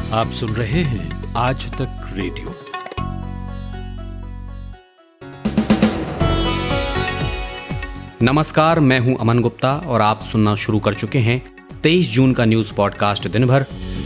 आप सुन रहे हैं आज तक रेडियो। नमस्कार, मैं हूं अमन गुप्ता और आप सुनना शुरू कर चुके हैं 23 जून का न्यूज पॉडकास्ट दिन भर।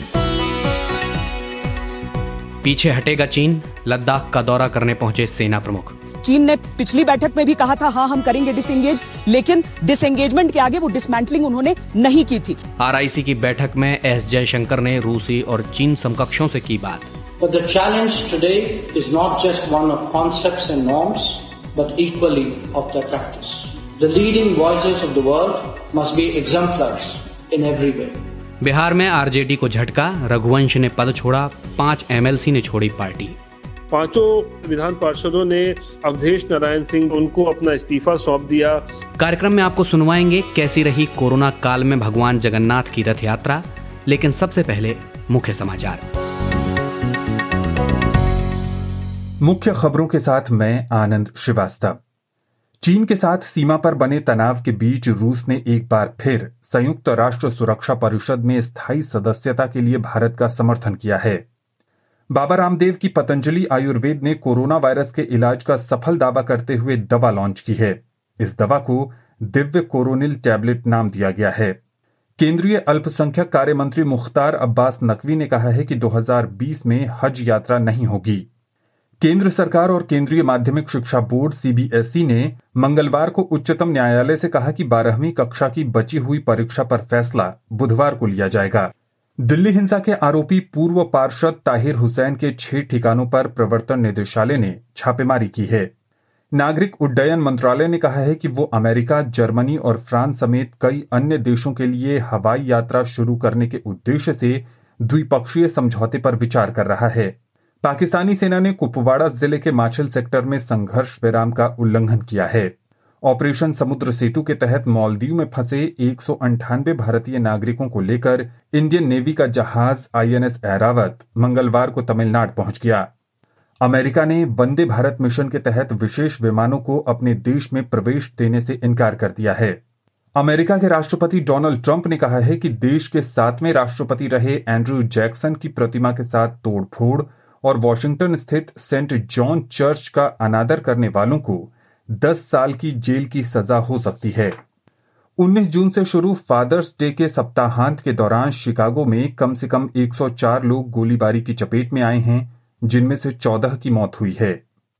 पीछे हटेगा चीन, लद्दाख का दौरा करने पहुंचे सेना प्रमुख। चीन ने पिछली बैठक में भी कहा था हाँ हम करेंगे डिसएंगेज, लेकिन डिसएंगेजमेंट के आगे वो डिसमेंटलिंग उन्होंने नहीं की थी। आरआईसी की बैठक में एस जयशंकर ने रूसी और चीन समकक्षों से की बात। But the challenge today is not just one of concepts and norms, but equally of their practice. The leading voices of the world must be exemplars in every way. Bihar में आरजेडी को झटका, रघुवंश ने पद छोड़ा, 5 एमएलसी ने छोड़ी party. पांचों विधान पार्षदों ने अवधेश नारायण सिंह उनको अपना इस्तीफा सौंप दिया। कार्यक्रम में आपको सुनवाएंगे कैसी रही कोरोना काल में भगवान जगन्नाथ की रथ यात्रा, लेकिन सबसे पहले मुख्य समाचार। मुख्य खबरों के साथ मैं आनंद श्रीवास्तव। चीन के साथ सीमा पर बने तनाव के बीच रूस ने एक बार फिर संयुक्त राष्ट्र सुरक्षा परिषद में स्थायी सदस्यता के लिए भारत का समर्थन किया है। बाबा रामदेव की पतंजलि आयुर्वेद ने कोरोना वायरस के इलाज का सफल दावा करते हुए दवा लॉन्च की है। इस दवा को दिव्य कोरोनिल टैबलेट नाम दिया गया है। केंद्रीय अल्पसंख्यक कार्य मंत्री मुख्तार अब्बास नकवी ने कहा है कि 2020 में हज यात्रा नहीं होगी। केंद्र सरकार और केंद्रीय माध्यमिक शिक्षा बोर्ड सीबीएसई ने मंगलवार को उच्चतम न्यायालय से कहा कि 12वीं कक्षा की बची हुई परीक्षा पर फैसला बुधवार को लिया जाएगा। दिल्ली हिंसा के आरोपी पूर्व पार्षद ताहिर हुसैन के 6 ठिकानों पर प्रवर्तन निदेशालय ने छापेमारी की है। नागरिक उड्डयन मंत्रालय ने कहा है कि वो अमेरिका, जर्मनी और फ्रांस समेत कई अन्य देशों के लिए हवाई यात्रा शुरू करने के उद्देश्य से द्विपक्षीय समझौते पर विचार कर रहा है। पाकिस्तानी सेना ने कुपवाड़ा जिले के माछिल सेक्टर में संघर्ष विराम का उल्लंघन किया है। ऑपरेशन समुद्र सेतु के तहत मालदीव में फंसे 198 भारतीय नागरिकों को लेकर इंडियन नेवी का जहाज आईएनएस ऐरावत मंगलवार को तमिलनाडु पहुंच गया। अमेरिका ने वंदे भारत मिशन के तहत विशेष विमानों को अपने देश में प्रवेश देने से इनकार कर दिया है। अमेरिका के राष्ट्रपति डोनाल्ड ट्रंप ने कहा है कि देश के 7वें राष्ट्रपति रहे एंड्रयू जैक्सन की प्रतिमा के साथ तोड़फोड़ और वॉशिंगटन स्थित सेंट जॉन चर्च का अनादर करने वालों को 10 साल की जेल की सजा हो सकती है। 19 जून से शुरू फादर्स डे के सप्ताहांत के दौरान शिकागो में कम से कम 104 लोग गोलीबारी की चपेट में आए हैं, जिनमें से 14 की मौत हुई है।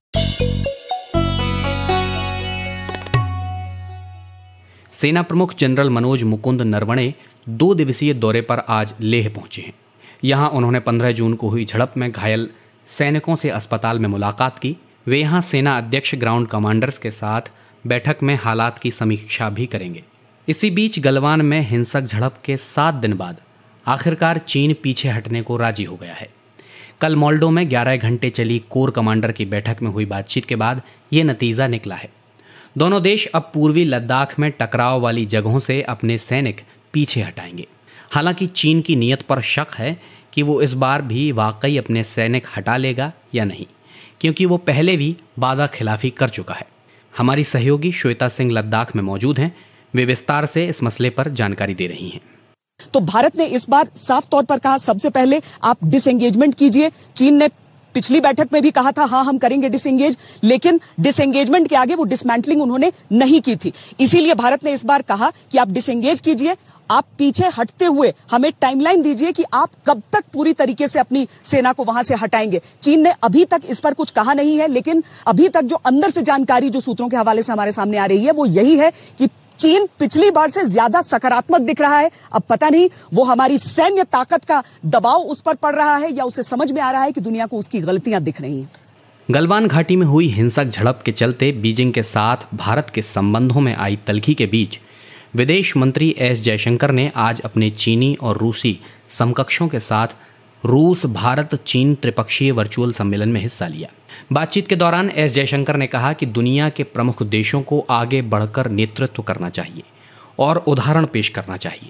सेना प्रमुख जनरल मनोज मुकुंद नरवणे 2 दिवसीय दौरे पर आज लेह पहुंचे हैं। यहां उन्होंने 15 जून को हुई झड़प में घायल सैनिकों से अस्पताल में मुलाकात की। वे यहां सेना अध्यक्ष ग्राउंड कमांडर्स के साथ बैठक में हालात की समीक्षा भी करेंगे। इसी बीच गलवान में हिंसक झड़प के 7 दिन बाद आखिरकार चीन पीछे हटने को राजी हो गया है। कल मोल्डो में 11 घंटे चली कोर कमांडर की बैठक में हुई बातचीत के बाद ये नतीजा निकला है। दोनों देश अब पूर्वी लद्दाख में टकराव वाली जगहों से अपने सैनिक पीछे हटाएंगे। हालांकि चीन की नीयत पर शक है कि वो इस बार भी वाकई अपने सैनिक हटा लेगा या नहीं, क्योंकि वो पहले भी वादा खिलाफी कर चुका है। हमारी सहयोगी श्वेता सिंह लद्दाख में मौजूद हैं। वे विस्तार से इस मसले पर जानकारी दे रही हैं। तो भारत ने इस बार साफ तौर पर कहा सबसे पहले आप डिसएंगेजमेंट कीजिए। चीन ने पिछली बैठक में भी कहा था हाँ हम करेंगे डिसएंगेज, लेकिन डिसएंगेजमेंट के आगे वो डिसमेंटलिंग उन्होंने नहीं की थी। इसीलिए भारत ने इस बार कहा कि आप डिसएंगेज कीजिए, आप पीछे हटते हुए हमें टाइमलाइन दीजिए कि आप कब तक पूरी तरीके से अपनी सेना को वहां से हटाएंगे। चीन ने अभी तक इस पर कुछ कहा नहीं है, लेकिन अभी तक जो अंदर से जानकारी जो सूत्रों के हवाले से हमारे सामने आ रही है वो यही है कि चीन पिछली बार से ज्यादा सकारात्मक दिख रहा है। अब पता नहीं वो हमारी सैन्य ताकत का दबाव उस पर पड़ रहा है या उसे समझ में आ रहा है कि दुनिया को उसकी गलतियां दिख रही हैं। गलवान घाटी में हुई हिंसक झड़प के चलते बीजिंग के साथ भारत के संबंधों में आई तल्खी के बीच विदेश मंत्री एस जयशंकर ने आज अपने चीनी और रूसी समकक्षों के साथ रूस भारत चीन त्रिपक्षीय वर्चुअल सम्मेलन में हिस्सा लिया। बातचीत के दौरान एस जयशंकर ने कहा कि दुनिया के प्रमुख देशों को आगे बढ़कर नेतृत्व करना चाहिए और उदाहरण पेश करना चाहिए।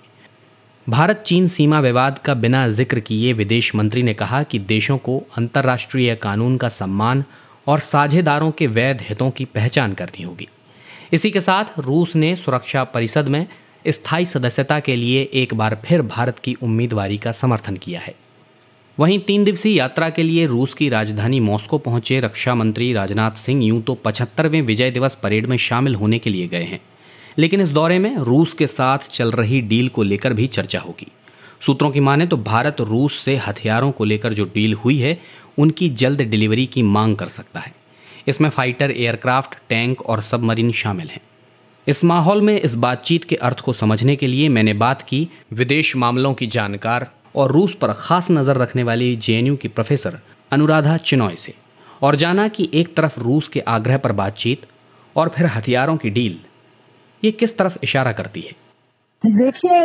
भारत चीन सीमा विवाद का बिना जिक्र किए विदेश मंत्री ने कहा कि देशों को अंतर्राष्ट्रीय कानून का सम्मान और साझेदारों के वैध हितों की पहचान करनी होगी। इसी के साथ रूस ने सुरक्षा परिषद में स्थायी सदस्यता के लिए एक बार फिर भारत की उम्मीदवारी का समर्थन किया है। वहीं 3 दिवसीय यात्रा के लिए रूस की राजधानी मॉस्को पहुंचे रक्षा मंत्री राजनाथ सिंह यूं तो 75वें विजय दिवस परेड में शामिल होने के लिए गए हैं, लेकिन इस दौरे में रूस के साथ चल रही डील को लेकर भी चर्चा होगी। सूत्रों की माने तो भारत रूस से हथियारों को लेकर जो डील हुई है उनकी जल्द डिलीवरी की मांग कर सकता है। इसमें फाइटर एयरक्राफ्ट, टैंक और सबमरीन शामिल हैं। इस माहौल में इस बातचीत के अर्थ को समझने के लिए मैंने बात की विदेश मामलों की जानकार और रूस पर खास नज़र रखने वाली जेएनयू की प्रोफेसर अनुराधा चिनॉय से, और जाना कि एक तरफ रूस के आग्रह पर बातचीत और फिर हथियारों की डील, ये किस तरफ इशारा करती है। देखिए,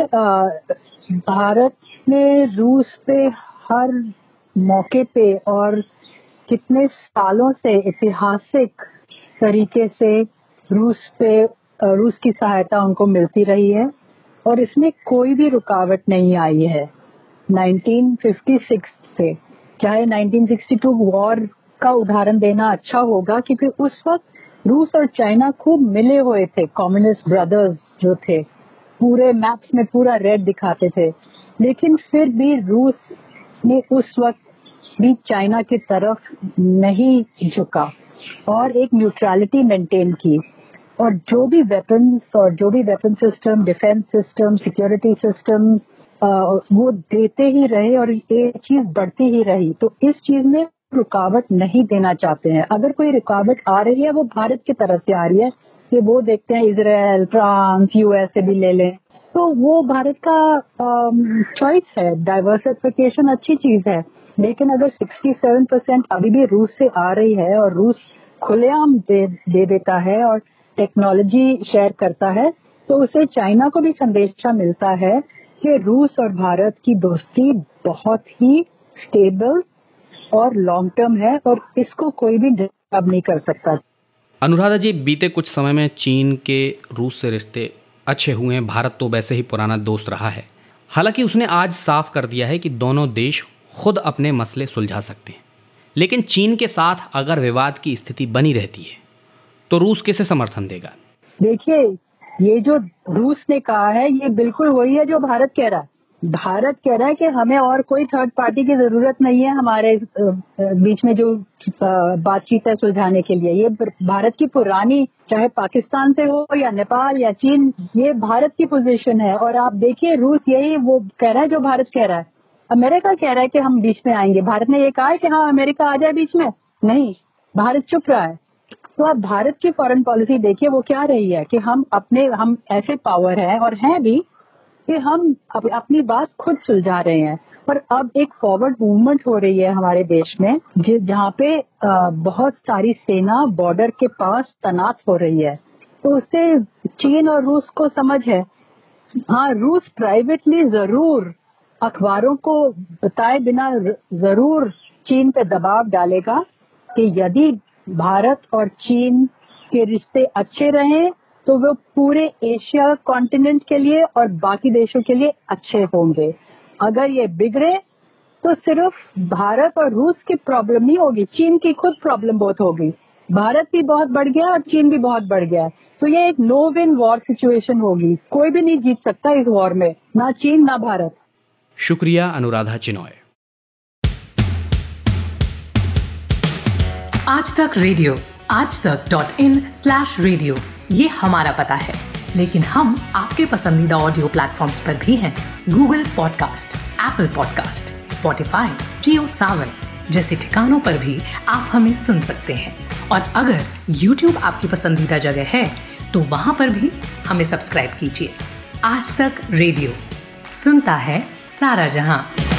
भारत ने रूस पे हर मौके पे और कितने सालों से ऐतिहासिक तरीके से रूस की सहायता उनको मिलती रही है और इसमें कोई भी रुकावट नहीं आई है 1956 से। चाहे 1962 वॉर का उदाहरण देना अच्छा होगा क्योंकि उस वक्त रूस और चाइना खूब मिले हुए थे। कम्युनिस्ट ब्रदर्स जो थे पूरे मैप्स में पूरा रेड दिखाते थे, लेकिन फिर भी रूस ने उस वक्त भी चाइना की तरफ नहीं झुका और एक न्यूट्रलिटी मेंटेन की। और जो भी weapon system, defence system, security system वो देते ही रहे और ये चीज बढ़ती ही रही। तो इस चीज में रुकावट नहीं देना चाहते हैं। अगर कोई रुकावट आ रही है वो भारत की तरफ से आ रही है कि वो देखते हैं इजराइल, फ्रांस, यूएसए भी ले लें, तो वो भारत का चॉइस है। डाइवर्सिफिकेशन अच्छी चीज है, लेकिन अगर 67% अभी भी रूस से आ रही है और रूस खुलेआम दे देता है और टेक्नोलॉजी शेयर करता है, तो उसे चाइना को भी संदेशा मिलता है कि रूस और भारत की दोस्ती बहुत ही स्टेबल और लॉन्ग टर्म है और इसको कोई भी डिस्टर्ब नहीं कर सकता। अनुराधा जी, बीते कुछ समय में चीन के रूस से रिश्ते अच्छे हुए हैं। भारत तो वैसे ही पुराना दोस्त रहा है। हालांकि उसने आज साफ कर दिया है कि दोनों देश खुद अपने मसले सुलझा सकते हैं, लेकिन चीन के साथ अगर विवाद की स्थिति बनी रहती है तो रूस किसे समर्थन देगा। देखिए, ये जो रूस ने कहा है ये बिल्कुल वही है जो भारत कह रहा है। भारत कह रहा है कि हमें और कोई थर्ड पार्टी की जरूरत नहीं है हमारे बीच में जो बातचीत है सुलझाने के लिए। ये भारत की पुरानी, चाहे पाकिस्तान से हो या नेपाल या चीन, ये भारत की पोजीशन है। और आप देखिए, रूस यही वो कह रहा है जो भारत कह रहा है। अमेरिका कह रहा है कि हम बीच में आएंगे। भारत ने ये कहा है कि हाँ अमेरिका आ जाए बीच में, नहीं, भारत चुप रहा है। तो अब भारत की फॉरेन पॉलिसी देखिए वो क्या रही है कि हम ऐसे पावर हैं और हैं भी कि हम अपनी बात खुद सुलझा रहे हैं। और अब एक फॉरवर्ड मूवमेंट हो रही है हमारे देश में जहाँ पे बहुत सारी सेना बॉर्डर के पास तैनात हो रही है। तो उससे चीन और रूस को समझ है। हाँ, रूस प्राइवेटली जरूर अखबारों को बताए बिना जरूर चीन पे दबाव डालेगा कि यदि भारत और चीन के रिश्ते अच्छे रहें तो वो पूरे एशिया कॉन्टिनेंट के लिए और बाकी देशों के लिए अच्छे होंगे। अगर ये बिगड़े तो सिर्फ भारत और रूस की प्रॉब्लम नहीं होगी, चीन की खुद प्रॉब्लम बहुत होगी। भारत भी बहुत बढ़ गया और चीन भी बहुत बढ़ गया, तो ये एक नो विन वॉर सिचुएशन होगी। कोई भी नहीं जीत सकता इस वॉर में, ना चीन ना भारत। शुक्रिया अनुराधा चिनॉय। आज तक रेडियो, आजतक.in/रेडियो, ये हमारा पता है, लेकिन हम आपके पसंदीदा ऑडियो प्लेटफॉर्म्स पर भी हैं। Google podcast, Apple podcast, Spotify, Jio Saavn जैसे ठिकानों पर भी आप हमें सुन सकते हैं। और अगर YouTube आपकी पसंदीदा जगह है तो वहां पर भी हमें सब्सक्राइब कीजिए। आज तक रेडियो, सुनता है सारा जहां।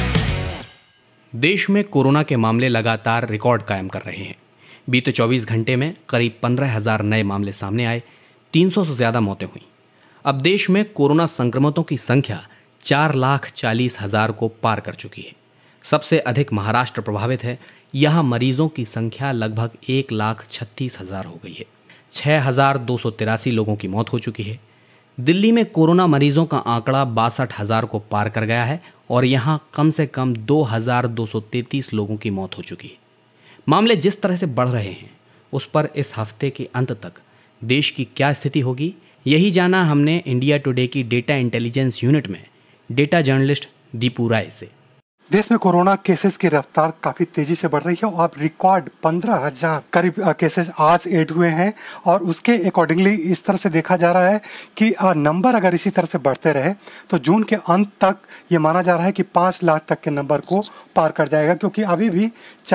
देश में कोरोना के मामले लगातार रिकॉर्ड कायम कर रहे हैं। बीते 24 घंटे में करीब 15,000 नए मामले सामने आए, 300 से ज़्यादा मौतें हुई। अब देश में कोरोना संक्रमितों की संख्या 4,40,000 को पार कर चुकी है। सबसे अधिक महाराष्ट्र प्रभावित है। यहाँ मरीजों की संख्या लगभग 1,36,000 हो गई है। 6,283 लोगों की मौत हो चुकी है। दिल्ली में कोरोना मरीजों का आंकड़ा 62,000 को पार कर गया है और यहाँ कम से कम 2,233 लोगों की मौत हो चुकी है। मामले जिस तरह से बढ़ रहे हैं उस पर इस हफ्ते के अंत तक देश की क्या स्थिति होगी, यही जाना हमने इंडिया टुडे की डेटा इंटेलिजेंस यूनिट में डेटा जर्नलिस्ट दीपू राय से। देश में कोरोना केसेस की रफ्तार काफ़ी तेज़ी से बढ़ रही है और रिकॉर्ड 15,000 करीब केसेस आज ऐड हुए हैं और उसके अकॉर्डिंगली इस तरह से देखा जा रहा है कि नंबर अगर इसी तरह से बढ़ते रहे तो जून के अंत तक ये माना जा रहा है कि 5 लाख तक के नंबर को पार कर जाएगा, क्योंकि अभी भी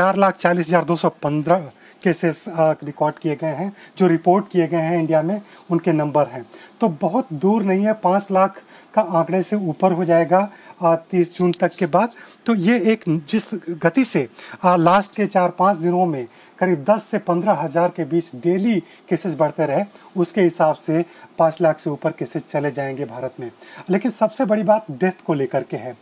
4,40,215 केसेस रिकॉर्ड किए गए हैं, जो रिपोर्ट किए गए हैं इंडिया में उनके नंबर हैं। तो बहुत दूर नहीं है, 5 लाख का आंकड़े से ऊपर हो जाएगा 30 जून तक के बाद। तो ये एक जिस गति से लास्ट के 4-5 दिनों में करीब 10 से 15,000 के बीच डेली केसेस बढ़ते रहे, उसके हिसाब से 5 लाख से ऊपर केसेस चले जाएंगे भारत में। लेकिन सबसे बड़ी बात डेथ को लेकर के है।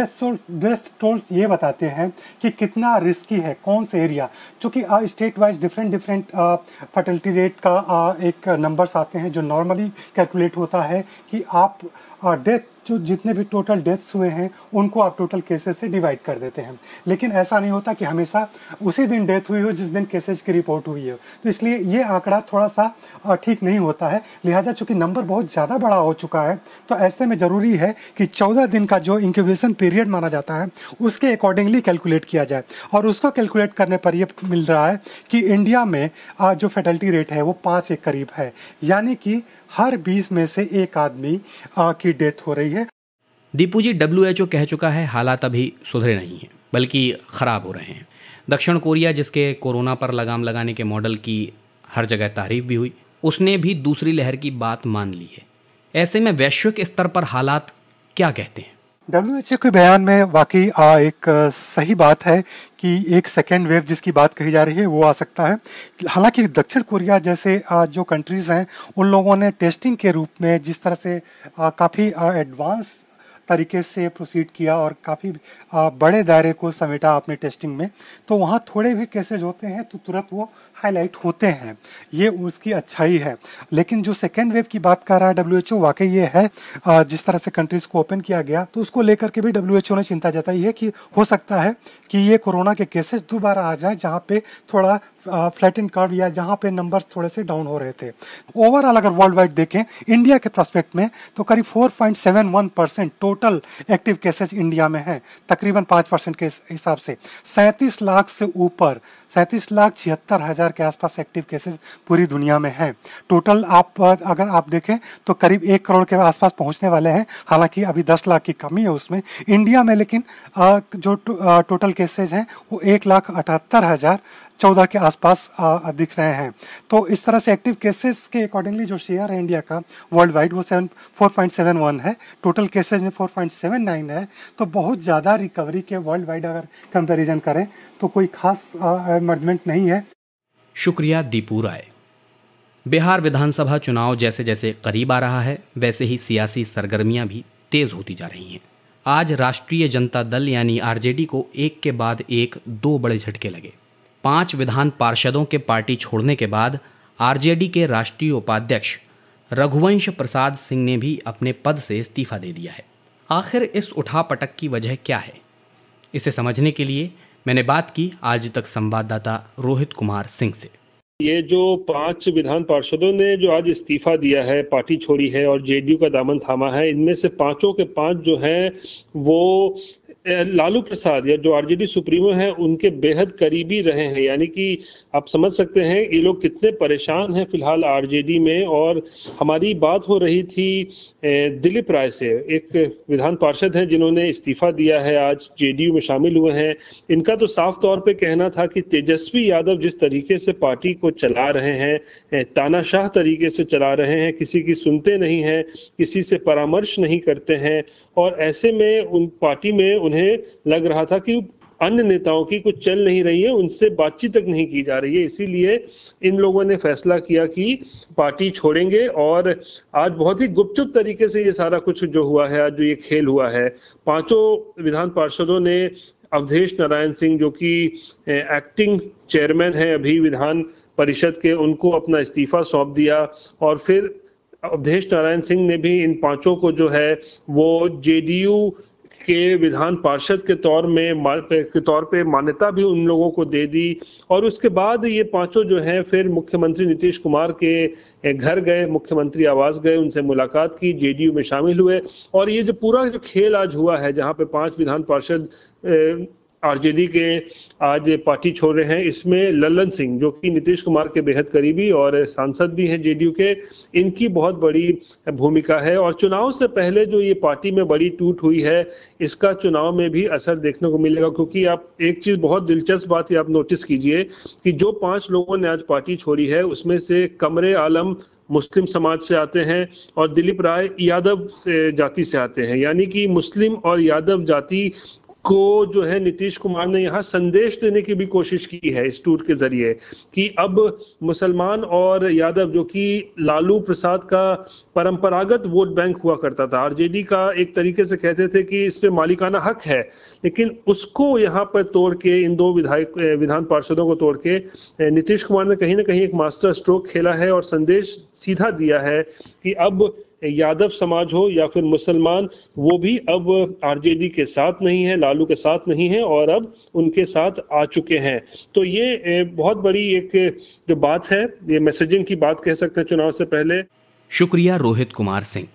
डेथ टोल्स ये बताते हैं कि कितना रिस्की है कौन से एरिया, चूँकि state wise different fertility rate का एक नंबर्स आते हैं जो नॉर्मली कैलकुलेट होता है कि आप डेथ जो जितने भी टोटल डेथ्स हुए हैं उनको आप टोटल केसेस से डिवाइड कर देते हैं, लेकिन ऐसा नहीं होता कि हमेशा उसी दिन डेथ हुई हो जिस दिन केसेस की रिपोर्ट हुई हो। तो इसलिए ये आंकड़ा थोड़ा सा ठीक नहीं होता है। लिहाजा चूँकि नंबर बहुत ज़्यादा बड़ा हो चुका है तो ऐसे में ज़रूरी है कि 14 दिन का जो इंक्यूबेशन पीरियड माना जाता है उसके अकॉर्डिंगली कैलकुलेट किया जाए, और उसको कैलकुलेट करने पर यह मिल रहा है कि इंडिया में जो फर्टिलिटी रेट है वो 5 के करीब है, यानी कि हर 20 में से एक आदमी की डेथ हो रही है। दीपू जी, WHO कह चुका है हालात अभी सुधरे नहीं हैं बल्कि ख़राब हो रहे हैं। दक्षिण कोरिया, जिसके कोरोना पर लगाम लगाने के मॉडल की हर जगह तारीफ भी हुई, उसने भी दूसरी लहर की बात मान ली है। ऐसे में वैश्विक स्तर पर हालात क्या कहते हैं? WHO के बयान में वाकई एक सही बात है कि एक सेकेंड वेव जिसकी बात कही जा रही है वो आ सकता है। हालांकि दक्षिण कोरिया जैसे जो कंट्रीज़ हैं उन लोगों ने टेस्टिंग के रूप में जिस तरह से काफ़ी एडवांस तरीके से प्रोसीड किया और काफ़ी बड़े दायरे को समेटा अपने टेस्टिंग में, तो वहाँ थोड़े भी केसेज होते हैं तो तुरंत वो हाईलाइट होते हैं, ये उसकी अच्छाई है। लेकिन जो सेकेंड वेव की बात कर रहा है WHO, वाकई ये है जिस तरह से कंट्रीज़ को ओपन किया गया तो उसको लेकर के भी WHO ने चिंता जताई है कि हो सकता है कि ये कोरोना के केसेस दोबारा आ जाए जहाँ पे थोड़ा फ्लैटन कर्व या जहाँ पे नंबर्स थोड़े से डाउन हो रहे थे। ओवरऑल अगर वर्ल्ड वाइड देखें इंडिया के प्रोस्पेक्ट में तो करीब 4.71% टोटल एक्टिव केसेस इंडिया में है, तकरीबन 5% के हिसाब से 37 लाख से ऊपर 37,76,000 के आसपास एक्टिव केसेस पूरी दुनिया में हैं। टोटल अगर आप देखें तो करीब 1 करोड़ के आसपास पहुंचने वाले हैं, हालांकि अभी 10 लाख की कमी है उसमें इंडिया में, लेकिन जो टोटल केसेज हैं वो 1,78,014 के आसपास दिख रहे हैं। तो इस तरह से एक्टिव केसेस के अकॉर्डिंगली जो शेयर है इंडिया का वर्ल्ड वाइड वो 4.71 है, टोटल केसेज में 4.79 है। तो बहुत ज़्यादा रिकवरी के वर्ल्ड वाइड अगर कंपैरिजन करें तो कोई खास इमर्जमेंट नहीं है। शुक्रिया दीपू राय। बिहार विधानसभा चुनाव जैसे जैसे करीब आ रहा है वैसे ही सियासी सरगर्मियां भी तेज होती जा रही हैं। आज राष्ट्रीय जनता दल यानी आरजेडी को एक के बाद एक 2 बड़े झटके लगे। 5 विधान पार्षदों के पार्टी छोड़ने के बाद आरजेडी के राष्ट्रीय उपाध्यक्ष रघुवंश प्रसाद सिंह ने भी अपने पद से इस्तीफा दे दिया है। आखिर इस उठापटक की वजह क्या है, इसे समझने के लिए मैंने बात की आज तक संवाददाता रोहित कुमार सिंह से। ये जो 5 विधान पार्षदों ने जो आज इस्तीफा दिया है, पार्टी छोड़ी है और जेडीयू का दामन थामा है, इनमें से 5 के 5 जो हैं वो लालू प्रसाद या जो आरजेडी सुप्रीमो हैं उनके बेहद करीबी रहे हैं। यानी कि आप समझ सकते हैं ये लोग कितने परेशान हैं फिलहाल आरजेडी में। और हमारी बात हो रही थी दिलीप राय से, एक विधान पार्षद हैं जिन्होंने इस्तीफा दिया है, आज जेडीयू में शामिल हुए हैं। इनका तो साफ तौर पे कहना था कि तेजस्वी यादव जिस तरीके से पार्टी को चला रहे हैं, तानाशाह तरीके से चला रहे हैं, किसी की सुनते नहीं हैं, किसी से परामर्श नहीं करते हैं, और ऐसे में उन पार्टी में उन्हें लग रहा था कि अन्य नेताओं की कुछ चल नहीं रही है, उनसे बातचीत तक नहीं की जा रही है। इसीलिए इन लोगों ने फैसला किया कि पार्टी छोड़ेंगे। और आज बहुत ही गुपचुप तरीके से ये सारा कुछ जो हुआ है, आज जो ये खेल हुआ है, 5 विधान पार्षदों ने अवधेश नारायण सिंह जो कि एक्टिंग चेयरमैन है अभी विधान परिषद के, उनको अपना इस्तीफा सौंप दिया। और फिर अवधेश नारायण सिंह ने भी इन 5 को जो है वो जेडीयू के विधान पार्षद के तौर पे मान्यता भी उन लोगों को दे दी। और उसके बाद ये पांचों जो हैं फिर मुख्यमंत्री नीतीश कुमार के घर गए, मुख्यमंत्री आवास गए, उनसे मुलाकात की, जेडीयू में शामिल हुए। और ये जो पूरा जो खेल आज हुआ है, जहां पे 5 विधान पार्षद आरजेडी के आज पार्टी छोड़ रहे हैं, इसमें लल्लन सिंह जो कि नीतीश कुमार के बेहद करीबी और सांसद भी हैं जेडीयू के, इनकी बहुत बड़ी भूमिका है। और चुनाव से पहले जो ये पार्टी में बड़ी टूट हुई है, इसका चुनाव में भी असर देखने को मिलेगा। क्योंकि आप एक चीज बहुत दिलचस्प बात आप नोटिस कीजिए कि जो 5 लोगों ने आज पार्टी छोड़ी है, उसमें से कमरे आलम मुस्लिम समाज से आते हैं और दिलीप राय यादव जाति से आते हैं। यानी कि मुस्लिम और यादव जाति को जो है नीतीश कुमार ने यहाँ संदेश देने की भी कोशिश की है इस टूर के जरिए कि अब मुसलमान और यादव, जो कि लालू प्रसाद का परंपरागत वोट बैंक हुआ करता था, आरजेडी का एक तरीके से कहते थे कि इस पे मालिकाना हक है, लेकिन उसको यहाँ पर तोड़ के, इन 2 विधान पार्षदों को तोड़ के नीतीश कुमार ने कहीं ना कहीं एक मास्टर स्ट्रोक खेला है और संदेश सीधा दिया है कि अब यादव समाज हो या फिर मुसलमान, वो भी अब आरजेडी के साथ नहीं है, लालू के साथ नहीं है और अब उनके साथ आ चुके हैं। तो ये बहुत बड़ी एक जो बात है, ये मैसेजिंग की बात कह सकते हैं चुनाव से पहले। शुक्रिया रोहित कुमार सिंह।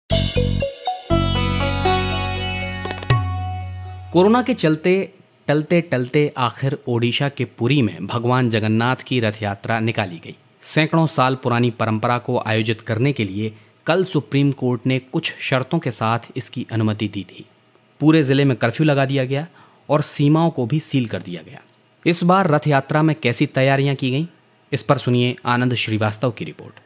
कोरोना के चलते टलते टलते आखिर ओडिशा के पुरी में भगवान जगन्नाथ की रथ यात्रा निकाली गई। सैकड़ों साल पुरानी परंपरा को आयोजित करने के लिए कल सुप्रीम कोर्ट ने कुछ शर्तों के साथ इसकी अनुमति दी थी। पूरे जिले में कर्फ्यू लगा दिया गया और सीमाओं को भी सील कर दिया गया। इस बार रथ यात्रा में कैसी तैयारियां की गईं, इस पर सुनिए आनंद श्रीवास्तव की रिपोर्ट।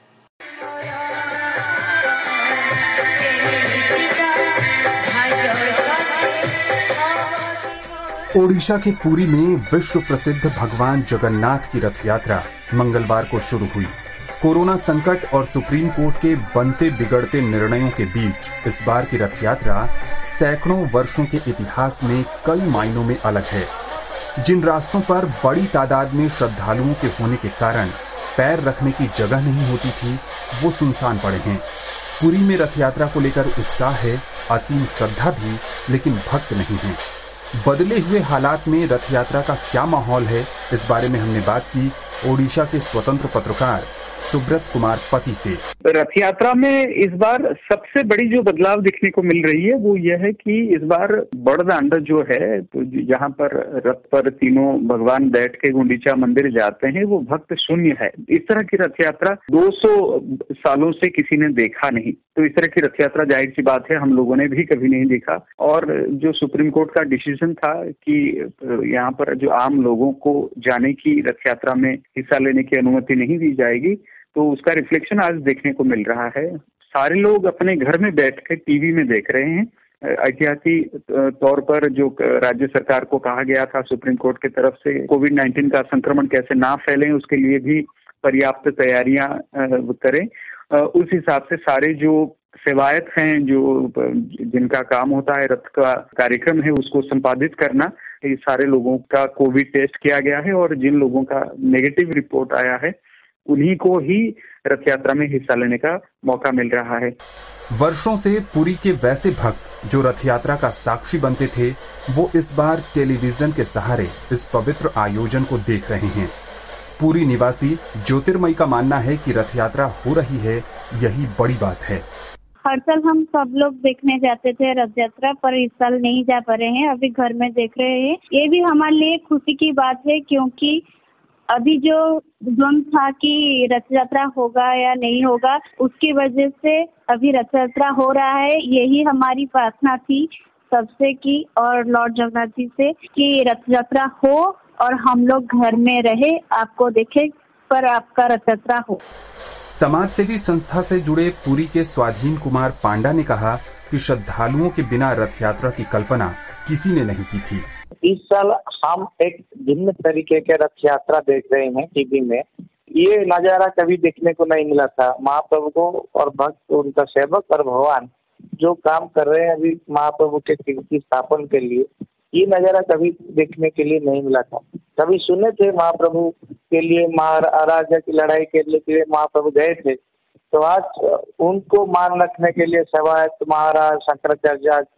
ओडिशा के पुरी में विश्व प्रसिद्ध भगवान जगन्नाथ की रथ यात्रा मंगलवार को शुरू हुई। कोरोना संकट और सुप्रीम कोर्ट के बनते बिगड़ते निर्णयों के बीच इस बार की रथ यात्रा सैकड़ों वर्षों के इतिहास में कई मायनों में अलग है। जिन रास्तों पर बड़ी तादाद में श्रद्धालुओं के होने के कारण पैर रखने की जगह नहीं होती थी, वो सुनसान पड़े हैं। पुरी में रथ यात्रा को लेकर उत्साह है, असीम श्रद्धा भी, लेकिन भक्त नहीं है। बदले हुए हालात में रथ यात्रा का क्या माहौल है, इस बारे में हमने बात की ओडिशा के स्वतंत्र पत्रकार सुब्रत कुमार पति से। रथ यात्रा में इस बार सबसे बड़ी जो बदलाव दिखने को मिल रही है वो यह है कि इस बार बड़दांड जो है, तो जहाँ पर रथ पर तीनों भगवान बैठ के गुंडीचा मंदिर जाते हैं, वो भक्त शून्य है। इस तरह की रथ यात्रा 200 सालों से किसी ने देखा नहीं। तो इस तरह की रथ यात्रा जाहिर सी बात है हम लोगों ने भी कभी नहीं देखा। और जो सुप्रीम कोर्ट का डिसीजन था कि यहाँ पर जो आम लोगों को जाने की, रथ यात्रा में हिस्सा लेने की अनुमति नहीं दी जाएगी, तो उसका रिफ्लेक्शन आज देखने को मिल रहा है। सारे लोग अपने घर में बैठ के टीवी में देख रहे हैं। ऐतिहासिक तौर पर जो राज्य सरकार को कहा गया था सुप्रीम कोर्ट की तरफ से कोविड-19 का संक्रमण कैसे ना फैले, उसके लिए भी पर्याप्त तैयारियां करें, उस हिसाब से सारे जो सेवायत हैं, जो जिनका काम होता है रथ का कार्यक्रम है उसको संपादित करना, ये सारे लोगों का कोविड टेस्ट किया गया है और जिन लोगों का नेगेटिव रिपोर्ट आया है उन्हीं को ही रथ यात्रा में हिस्सा लेने का मौका मिल रहा है। वर्षों से पुरी के वैसे भक्त जो रथ यात्रा का साक्षी बनते थे, वो इस बार टेलीविजन के सहारे इस पवित्र आयोजन को देख रहे हैं। पुरी निवासी ज्योतिर्मयी का मानना है कि रथ यात्रा हो रही है, यही बड़ी बात है। हर साल हम सब लोग देखने जाते थे रथ यात्रा, पर इस साल नहीं जा पा रहे हैं, अभी घर में देख रहे हैं। ये भी हमारे लिए खुशी की बात है, क्योंकि अभी जो द्वंद था कि रथ यात्रा होगा या नहीं होगा, उसकी वजह से अभी रथ यात्रा हो रहा है। यही हमारी प्रार्थना थी सबसे की और लॉर्ड जगन्नाथ जी से कि रथ यात्रा हो और हम लोग घर में रहे, आपको देखे पर आपका रथ यात्रा हो। समाज सेवी संस्था से जुड़े पुरी के स्वाधीन कुमार पांडा ने कहा कि श्रद्धालुओं के बिना रथ यात्रा की कल्पना किसी ने नहीं की थी। इस साल हम एक भिन्न तरीके के रथ यात्रा देख रहे हैं टीवी में। ये नजारा कभी देखने को नहीं मिला था। महाप्रभु को और भक्त, उनका सेवक और भगवान जो काम कर रहे हैं अभी महाप्रभु के कीर्ति स्थापन के लिए, ये नजारा कभी देखने के लिए नहीं मिला था। कभी सुने थे महाप्रभु के लिए, महाराजा की लड़ाई के लिए महाप्रभु गए थे, तो आज उनको मान रखने के लिए सेवायत महाराज शंकराचार्य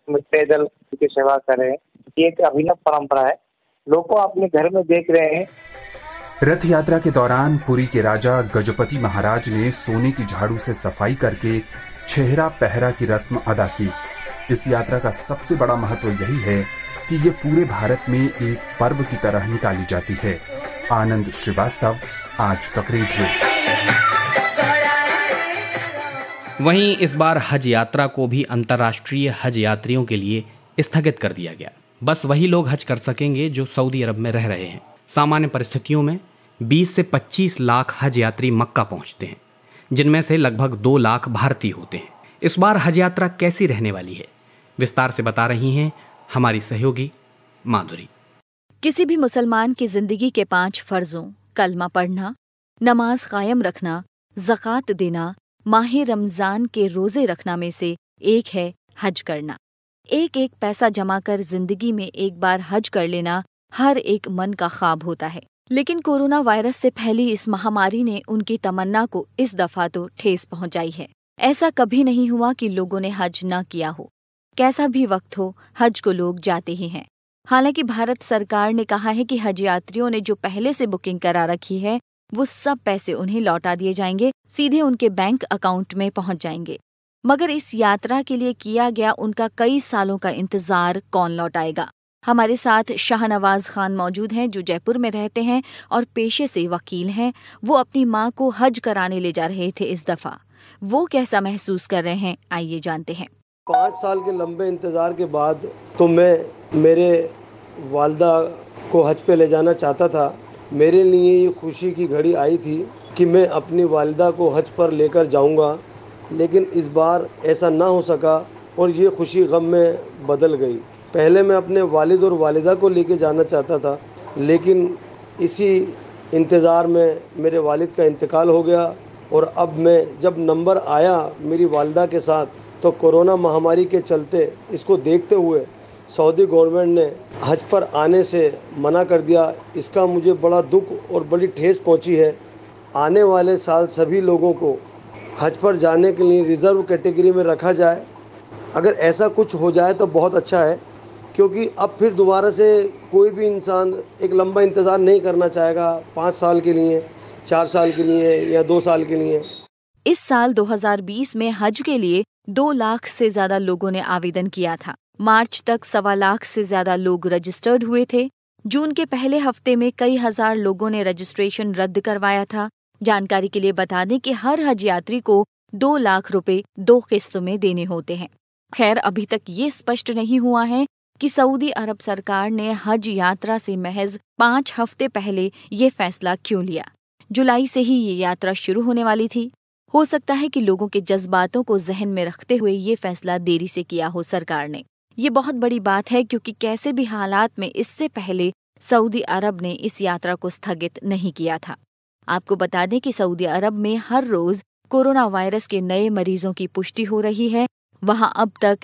पैदल की सेवा करें, ये एक अभिनव परंपरा है। लोग को अपने घर में देख रहे हैं। रथ यात्रा के दौरान पुरी के राजा गजपति महाराज ने सोने की झाड़ू से सफाई करके चेहरा पहरा की रस्म अदा की। इस यात्रा का सबसे बड़ा महत्व यही है कि ये पूरे भारत में एक पर्व की तरह निकाली जाती है। आनंद श्रीवास्तव, आज तक रेडियो। वहीं इस बार हज यात्रा को भी अंतर्राष्ट्रीय हज यात्रियों के लिए स्थगित कर दिया गया। बस वही लोग हज कर सकेंगे जो सऊदी अरब में रह रहे हैं। सामान्य परिस्थितियों में 20 से 25 लाख हज यात्री मक्का पहुंचते हैं, जिनमें से लगभग 2 लाख भारतीय होते हैं। इस बार हज यात्रा कैसी रहने वाली है, विस्तार से बता रही हैं हमारी सहयोगी माधुरी। किसी भी मुसलमान की जिंदगी के 5 फर्जों कलमा पढ़ना, नमाज कायम रखना, ज़कात देना, माह रमजान के रोजे रखना में से एक है हज करना। एक एक पैसा जमा कर जिंदगी में एक बार हज कर लेना हर एक मन का ख्वाब होता है। लेकिन कोरोना वायरस से फैली इस महामारी ने उनकी तमन्ना को इस दफा तो ठेस पहुंचाई है। ऐसा कभी नहीं हुआ कि लोगों ने हज न किया हो। कैसा भी वक्त हो, हज को लोग जाते ही हैं। हालांकि भारत सरकार ने कहा है कि हज यात्रियों ने जो पहले से बुकिंग करा रखी है वो सब पैसे उन्हें लौटा दिए जाएंगे, सीधे उनके बैंक अकाउंट में पहुंच जाएंगे। मगर इस यात्रा के लिए किया गया उनका कई सालों का इंतजार कौन लौटाएगा? हमारे साथ शाहनवाज खान मौजूद हैं, जो जयपुर में रहते हैं और पेशे से वकील हैं। वो अपनी मां को हज कराने ले जा रहे थे इस दफा। वो कैसा महसूस कर रहे हैं, आइए जानते हैं। 5 साल के लंबे इंतज़ार के बाद तो मैं मेरे वालदा को हज पे ले जाना चाहता था। मेरे लिए ये खुशी की घड़ी आई थी कि मैं अपनी वालिदा को हज पर लेकर जाऊंगा, लेकिन इस बार ऐसा ना हो सका और ये खुशी गम में बदल गई। पहले मैं अपने वालिद और वालिदा को लेके जाना चाहता था, लेकिन इसी इंतज़ार में मेरे वालिद का इंतकाल हो गया और अब मैं जब नंबर आया मेरी वालिदा के साथ, तो कोरोना महामारी के चलते इसको देखते हुए सऊदी गवर्नमेंट ने हज पर आने से मना कर दिया। इसका मुझे बड़ा दुख और बड़ी ठेस पहुंची है। आने वाले साल सभी लोगों को हज पर जाने के लिए रिज़र्व कैटेगरी में रखा जाए। अगर ऐसा कुछ हो जाए तो बहुत अच्छा है, क्योंकि अब फिर दोबारा से कोई भी इंसान एक लंबा इंतज़ार नहीं करना चाहेगा 5 साल के लिए, 4 साल के लिए या 2 साल के लिए। इस साल 2020 में हज के लिए 2 लाख से ज्यादा लोगों ने आवेदन किया था। मार्च तक 1.25 लाख से ज्यादा लोग रजिस्टर्ड हुए थे। जून के पहले हफ्ते में कई हजार लोगों ने रजिस्ट्रेशन रद्द करवाया था। जानकारी के लिए बता दें कि हर हज यात्री को 2 लाख रुपए 2 किस्तों में देने होते हैं। खैर, अभी तक ये स्पष्ट नहीं हुआ है कि सऊदी अरब सरकार ने हज यात्रा से महज 5 हफ्ते पहले ये फैसला क्यों लिया। जुलाई से ही ये यात्रा शुरू होने वाली थी। हो सकता है कि लोगों के जज्बातों को जहन में रखते हुए ये फैसला देरी से किया हो सरकार ने। ये बहुत बड़ी बात है, क्योंकि कैसे भी हालात में इससे पहले सऊदी अरब ने इस यात्रा को स्थगित नहीं किया था। आपको बता दें कि सऊदी अरब में हर रोज कोरोना वायरस के नए मरीजों की पुष्टि हो रही है। वहां अब तक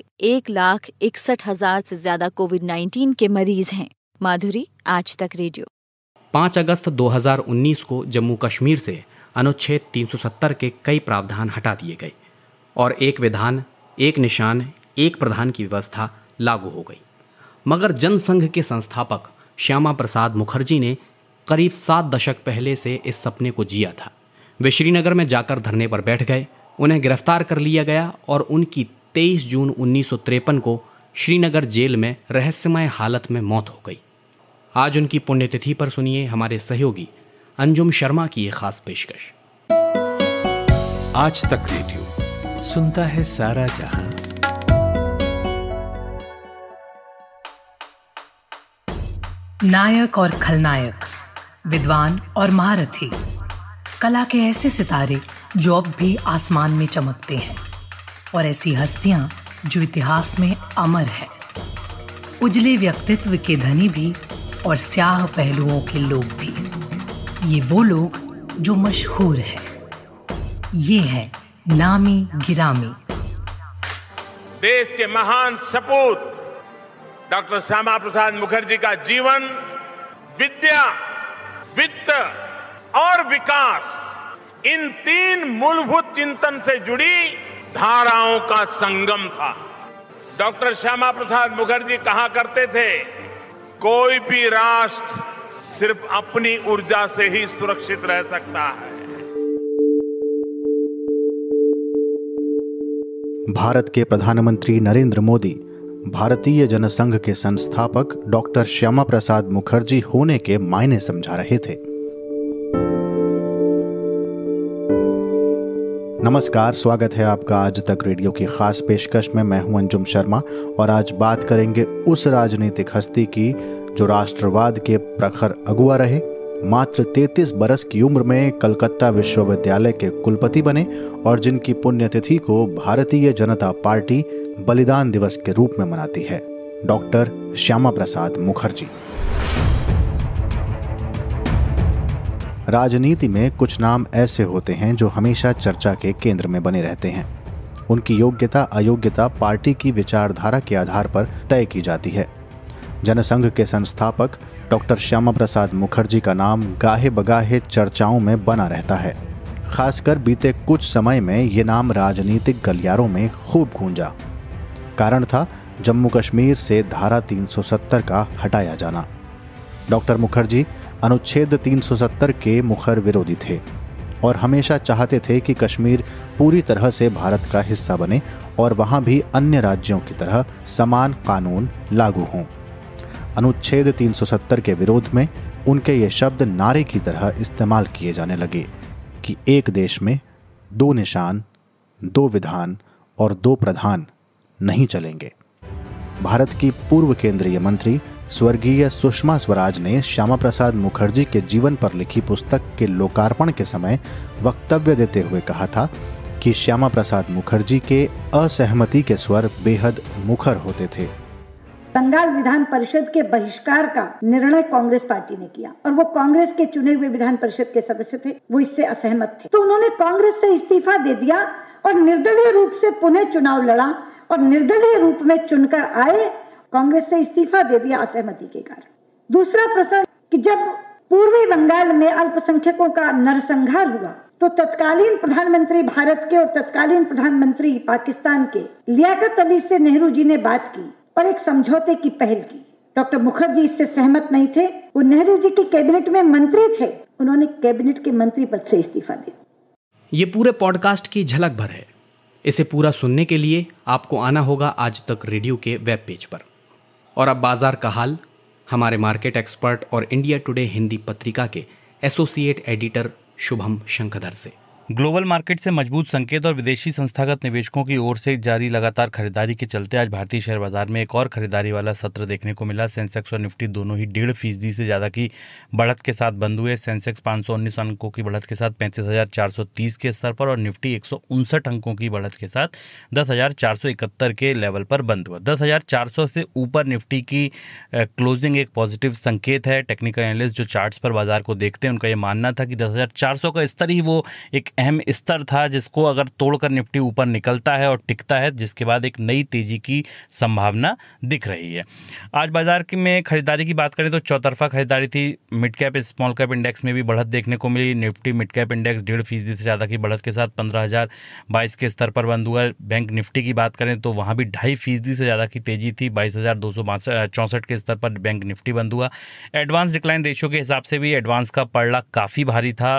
1,61,000 से ज्यादा कोविड-19 के मरीज हैं। माधुरी, आज तक रेडियो। 5 अगस्त 2019 को जम्मू कश्मीर से अनुच्छेद 370 के कई प्रावधान हटा दिए गए और एक विधान, एक निशान, एक प्रधान की व्यवस्था लागू हो गई। मगर जनसंघ के संस्थापक श्यामा प्रसाद मुखर्जी ने करीब 7 दशक पहले से इस सपने को जिया था। वे श्रीनगर में जाकर धरने पर बैठ गए। उन्हें गिरफ्तार कर लिया गया और उनकी 23 जून 1953 को श्रीनगर जेल में रहस्यमय हालत में मौत हो गई। आज उनकी पुण्यतिथि पर सुनिए हमारे सहयोगी अंजुम शर्मा की ये खास पेशकश। आज तक रेडियो सुनता है सारा जहां। नायक और खलनायक, विद्वान और महारथी, कला के ऐसे सितारे जो अब भी आसमान में चमकते हैं, और ऐसी हस्तियां जो इतिहास में अमर हैं। उजले व्यक्तित्व के धनी भी और स्याह पहलुओं के लोग भी। ये वो लोग जो मशहूर हैं। ये है नामी गिरामी। देश के महान सपूत डॉक्टर श्यामा प्रसाद मुखर्जी का जीवन विद्या, वित्त और विकास, इन 3 मूलभूत चिंतन से जुड़ी धाराओं का संगम था। डॉक्टर श्यामा प्रसाद मुखर्जी कहा करते थे, कोई भी राष्ट्र सिर्फ अपनी ऊर्जा से ही सुरक्षित रह सकता है। भारत के प्रधानमंत्री नरेंद्र मोदी भारतीय जनसंघ के संस्थापक डॉक्टर श्यामा प्रसाद मुखर्जी होने के मायने समझा रहे थे। नमस्कार, स्वागत है आपका आज तक रेडियो की खास पेशकश में। मैं हूं अंजुम शर्मा और आज बात करेंगे उस राजनीतिक हस्ती की जो राष्ट्रवाद के प्रखर अगुआ रहे, मात्र 33 बरस की उम्र में कलकत्ता विश्वविद्यालय के कुलपति बने और जिनकी पुण्यतिथि को भारतीय जनता पार्टी बलिदान दिवस के रूप में मनाती है, डॉक्टर श्यामा प्रसाद मुखर्जी। राजनीति में कुछ नाम ऐसे होते हैं जो हमेशा चर्चा के केंद्र में बने रहते हैं। उनकी योग्यता अयोग्यता पार्टी की विचारधारा के आधार पर तय की जाती है। जनसंघ के संस्थापक डॉक्टर श्यामा प्रसाद मुखर्जी का नाम गाहे बगाहे चर्चाओं में बना रहता है। खासकर बीते कुछ समय में ये नाम राजनीतिक गलियारों में खूब गूंजा। कारण था जम्मू कश्मीर से धारा 370 का हटाया जाना। डॉक्टर मुखर्जी अनुच्छेद 370 के मुखर विरोधी थे और हमेशा चाहते थे कि कश्मीर पूरी तरह से भारत का हिस्सा बने और वहाँ भी अन्य राज्यों की तरह समान कानून लागू हों। अनुच्छेद 370 के विरोध में उनके ये शब्द नारे की तरह इस्तेमाल किए जाने लगे कि एक देश में 2 निशान, 2 विधान और 2 प्रधान नहीं चलेंगे। भारत की पूर्व केंद्रीय मंत्री स्वर्गीय सुषमा स्वराज ने श्यामा प्रसाद मुखर्जी के जीवन पर लिखी पुस्तक के लोकार्पण के समय वक्तव्य देते हुए कहा था कि श्यामा प्रसाद मुखर्जी के असहमति के स्वर बेहद मुखर होते थे। बंगाल विधान परिषद के बहिष्कार का निर्णय कांग्रेस पार्टी ने किया और वो कांग्रेस के चुने हुए विधान परिषद के सदस्य थे, वो इससे असहमत थे, तो उन्होंने कांग्रेस से इस्तीफा दे दिया और निर्दलीय रूप से पुनः चुनाव लड़ा और निर्दलीय रूप में चुनकर आए, कांग्रेस से इस्तीफा दे दिया असहमति के कारण। दूसरा प्रश्न कि जब पूर्वी बंगाल में अल्पसंख्यकों का नरसंहार हुआ तो तत्कालीन प्रधानमंत्री भारत के और तत्कालीन प्रधानमंत्री पाकिस्तान के लियाकत अली से नेहरू जी ने बात की और एक समझौते की पहल की। डॉक्टर मुखर्जी इससे सहमत नहीं थे, वो नेहरू जी की कैबिनेट में मंत्री थे, उन्होंने कैबिनेट के मंत्री पद से इस्तीफा दिया। ये पूरे पॉडकास्ट की झलक भर है। इसे पूरा सुनने के लिए आपको आना होगा आज तक रेडियो के वेब पेज पर। और अब बाजार का हाल हमारे मार्केट एक्सपर्ट और इंडिया टुडे हिंदी पत्रिका के एसोसिएट एडिटर शुभम शंखधर से। ग्लोबल मार्केट से मजबूत संकेत और विदेशी संस्थागत निवेशकों की ओर से जारी लगातार खरीदारी के चलते आज भारतीय शेयर बाजार में एक और खरीदारी वाला सत्र देखने को मिला। सेंसेक्स और निफ्टी दोनों ही 1.5% से ज़्यादा की बढ़त के साथ बंद हुए। सेंसेक्स 519 अंकों की बढ़त के साथ 35,430 के स्तर पर और निफ्टी 159 अंकों की बढ़त के साथ 10,471 के लेवल पर बंद हुआ। 10,400 से ऊपर निफ्टी की क्लोजिंग एक पॉजिटिव संकेत है। टेक्निकल एनालिस्ट जो चार्ट्स पर बाजार को देखते हैं उनका ये मानना था कि 10,400 का स्तर ही वो एक अहम स्तर था जिसको अगर तोड़कर निफ्टी ऊपर निकलता है और टिकता है, जिसके बाद एक नई तेजी की संभावना दिख रही है। आज बाजार में खरीदारी की बात करें तो चौतरफा खरीदारी थी। Mid cap small cap index में भी बढ़त देखने को मिली। निफ्टी मिड कैप इंडेक्स 1.5% से ज़्यादा की बढ़त के साथ 15,022 के स्तर पर बंद हुआ। बैंक निफ्टी की बात करें तो वहाँ भी 2.5% से ज़्यादा की तेजी थी। 22,264 के स्तर पर बैंक निफ्टी बंद हुआ। एडवांस डिक्लाइन रेशियो के हिसाब से भी एडवांस का पड़ला काफ़ी भारी था।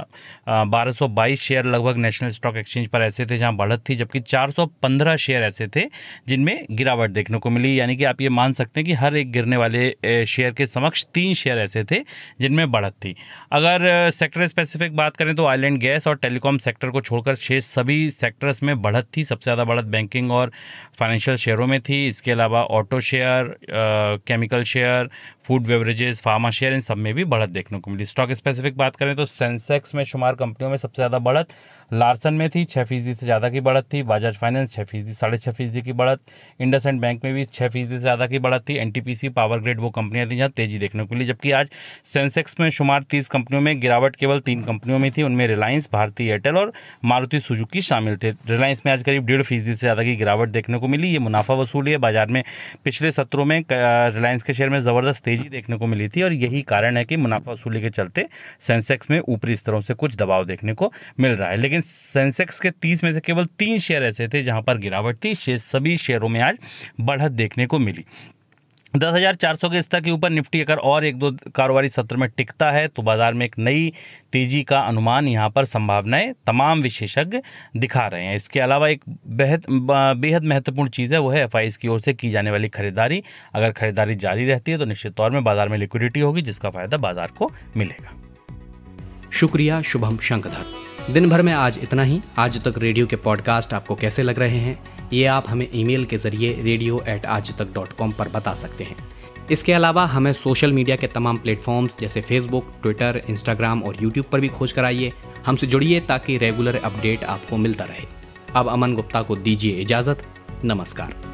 1222 शेयर लगभग नेशनल स्टॉक एक्सचेंज पर ऐसे थे जहां बढ़त थी, जबकि 415 शेयर ऐसे थे जिनमें गिरावट देखने को मिली। यानी कि आप ये मान सकते हैं कि हर एक गिरने वाले शेयर के समक्ष 3 शेयर ऐसे थे जिनमें बढ़त थी। अगर सेक्टर स्पेसिफिक बात करें तो ऑयल एंड गैस और टेलीकॉम सेक्टर को छोड़कर शेष सभी सेक्टर्स में बढ़त थी। सबसे ज़्यादा बढ़त बैंकिंग और फाइनेंशियल शेयरों में थी। इसके अलावा auto share, chemical share, food beverages, pharma share, इन सब में भी बढ़त देखने को मिली। स्टॉक स्पेसिफिक बात करें तो सेंसेक्स में शुमार कंपनियों में सबसे ज़्यादा बढ़त लार्सन में थी, 6% से ज़्यादा की बढ़त थी। बजाज फाइनेंस 6%, 6.5% की बढ़त। इंडसइंड बैंक में भी 6% से ज़्यादा की बढ़त थी। एनटीपीसी, पावर ग्रिड वो कंपनियां थी जहां तेजी देखने को मिली। जबकि आज सेंसेक्स में शुमार 30 कंपनियों में गिरावट केवल 3 कंपनियों में थी। उनमें रिलायंस, भारती एयरटेल और मारुति सुजुकी शामिल थे। रिलायंस में आज करीब 1.5% से ज़्यादा की गिरावट देखने को मिली। ये मुनाफा वसूली है। बाजार में पिछले सत्रों में रिलायंस के शेयर में ज़बरदस्त तेजी देखने को मिली थी और यही कारण है कि मुनाफा वसूली के चलते सेंसेक्स में ऊपरी स्तरों से कुछ दबाव देखने को मिल रहा है। लेकिन सेंसेक्स के 30 में से केवल 3 शेयर ऐसे थे जहां पर गिरावट थी। सभी शेयरों में आज बढ़त देखने को मिली। 10,400 के स्तर के ऊपर निफ्टी अगर और 1-2 कारोबारी सत्र में टिकता है तो बाजार में एक नई तेजी का अनुमान यहाँ पर संभावनाएं तमाम विशेषज्ञ दिखा रहे हैं। इसके अलावा एक बेहद महत्वपूर्ण चीज़ है, वो है एफआईज की ओर से की जाने वाली खरीदारी। अगर खरीदारी जारी रहती है तो निश्चित तौर में बाजार में लिक्विडिटी होगी, जिसका फायदा बाजार को मिलेगा। शुक्रिया शुभम शंकधर। दिन भर में आज इतना ही। आज तक रेडियो के पॉडकास्ट आपको कैसे लग रहे हैं, ये आप हमें ईमेल के जरिए radio@aajtak.com पर बता सकते हैं। इसके अलावा हमें सोशल मीडिया के तमाम प्लेटफॉर्म्स जैसे फेसबुक, ट्विटर, इंस्टाग्राम और यूट्यूब पर भी खोज कर आइए। हमसे जुड़िए ताकि रेगुलर अपडेट आपको मिलता रहे। अब अमन गुप्ता को दीजिए इजाज़त। नमस्कार।